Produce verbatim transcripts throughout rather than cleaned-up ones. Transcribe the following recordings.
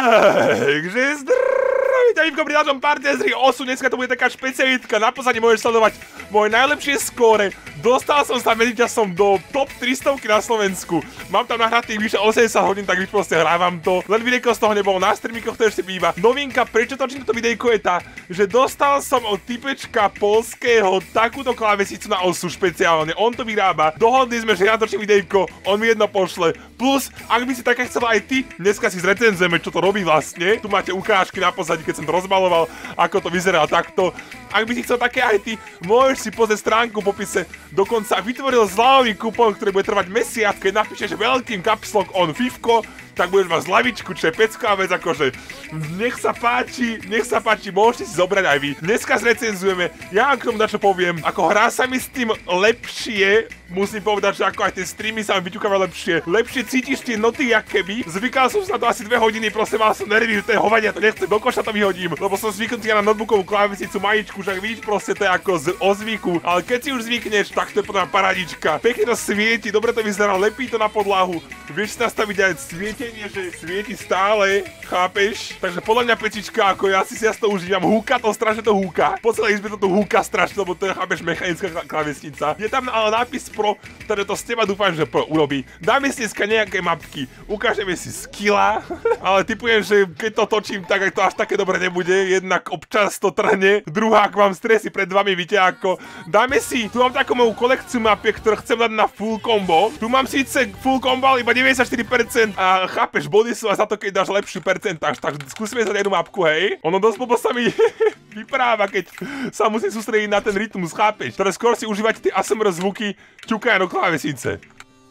Takže zdravím, Ivko pri našom partneri osu, dneska to bude taká špecialitka, na pozadí môžeš sledovať moje najlepšie skóre. Dostal som sa medzičasom do top tristo na Slovensku. Mám tam nahratých vyše osemdesiat hodín, tak už proste hrávam to. Len videjko z toho nebolo na streamikoch, to ešte býva. Novinka, prečo točím toto videjko je tá, že dostal som od typečka polského takúto klávesicu na osu špeciálne. On to vyrába. Dohodli sme, že ja točím videjko, on mi jedno pošle. Plus, ak by si také chcela aj ty, dneska si zrecenzujeme, čo to robí vlastne. Tu máte ukážky na pozadí, keď som to rozbaloval, ako to vyzerá takto. Ak by si chcel také aj ty, môžeš si pozrieť stránku v popise. Dokonca vytvoril zľavový kupón, ktorý bude trvať mesiac, keď napíšeš veľkým caps lock on fifko, tak budeš mať zľavičku, čo je pecká vec, akože nech sa páči, nech sa páči, môžete si zobrať aj vy. Dneska zrecenzujeme, ja vám k tomu dačo poviem, ako hrá sa mi s tým lepšie, musím povedať, že ako aj tie streamy sa mi vyťukávajú lepšie. Lepšie cítiš tie noty, jak keby. Zvykal som sa na to asi dve hodiny, proste mal som nervy, to je hovania, to nechcem, do koša to vyhodím, lebo som zvyknutý na notebookovú klávesicu maličku, však vidíš, proste to je ako z ozvyku, ale keď si už zvykneš, tak to je potom paradička. Pekne to svieti, dobre to vyzerá, lepí to na podlahu. Vieš si nastaviť aj svietenie, že svieti stále, chápeš? Takže podľa mňa pečička, ako ja si si ja to užívam, húka to, strašne to húka. Po celej izbe to tu húka strašne, lebo to je, chápeš, mechanická klávesnica. Je tam ale nápis Pro, ktoré to z teba dúfam, že Pro urobí. Dáme si dneska nejaké mapky, ukážeme si skilla, ale typujem, že keď to točím, tak to až také dobre nebude. Jednak občas to trhne, druhá, ak mám stresy pred vami, víte ako. Dáme si, tu mám takú moju kolekciu mapiek, ktoré chcem dať na full combo. Tu mám síce full combo, ale iba deväťdesiatštyri percent a chápeš, body sú a za to, keď dáš lepšiu percentáž, tak skúsime sa jednu mapku, hej. Ono dosť blbo sa mi vypráva, keď sa musím sústrediť na ten rytmus, chápeš. Teraz skôr si užívate tie á es em er zvuky, ťukajú do klávesnice.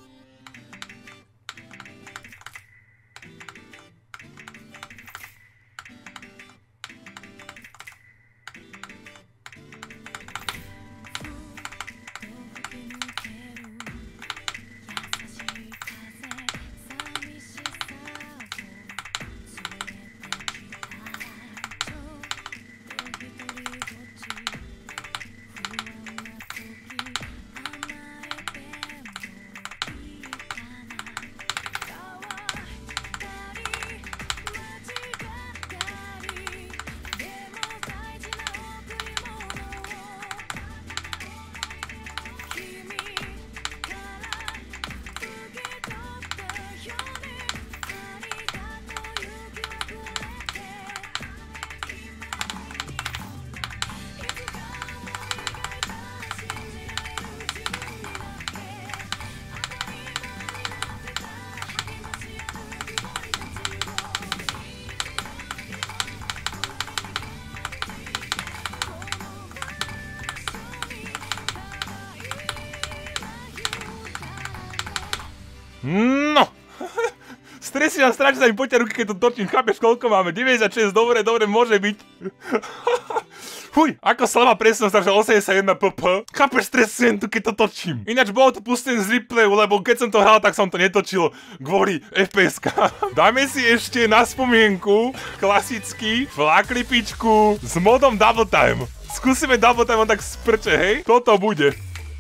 No, stresy a stráči sa mi poťa ruky, keď to točím, chápeš, koľko máme, deväťdesiatšesť, dobre, dobre, môže byť. Fuj, ako slabá presnosť, že osemdesiatjeden ppb. Chápeš, stresujem tu, keď to točím. Ináč bolo to pustené z replayu, lebo keď som to hral, tak som to netočil kvôli ef pé eska. Dáme si ešte na spomienku klasický flaklipičku s modom Double Time. Skúsime Double Time, on tak sprče, hej? Toto bude.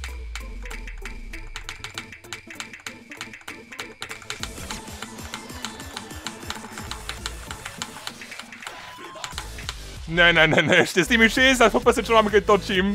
Ne, ne, ne, ne, ešte s tými šesťdesiat ef pé es, čo mám, keď točím.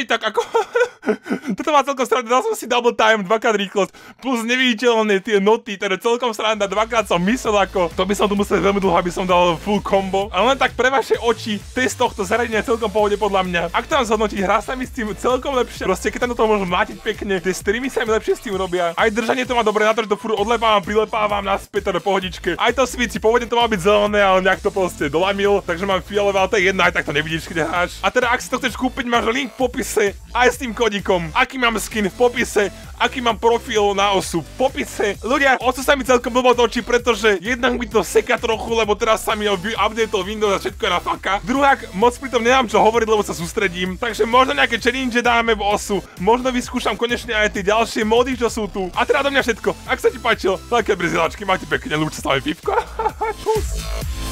Hej, tak ako... Toto má celkom sranda, dal som si double time, dvakrát rýchlosť, plus neviditeľné tie noty, teda celkom sranda, dvakrát som myslel ako, to by som tu musel veľmi dlho, aby som dal full combo, ale len tak pre vaše oči, test tohto zariadenia je celkom pohode podľa mňa. Ak to mám zhodnotiť, hrá sa mi s tým celkom lepšie, proste keď tam do toho môžem mlátiť pekne, tie streamy sa mi lepšie s tým robia, aj držanie to má dobre na to, že to furt odlepávam, prilepávam naspäť, teda pohodičke, aj to svíci, pôvodne to má byť zelené, ale nejak to proste dolamil, takže mám fialové, ale to je jedno, aj tak to nevidíš, keď hráš. A teda ak si to chceš kúpiť, máš link v popise aj s tým kódikom. Aký mám skin v popise, aký mám profil na osu v popise. Ľudia, osu sa mi celkom blbo točí, pretože jednak mi to seka trochu, lebo teraz sa mi updateol Windows a všetko je na faka. Druhák, moc pri tom nemám čo hovoriť, lebo sa sústredím. Takže možno nejaké challenge dáme v osu, možno vyskúšam konečne aj tie ďalšie mody, čo sú tu. A teda do mňa všetko. Ak sa ti páčilo, také brzielačky, máte pekne, ľúčte sa aj pivko. Čus.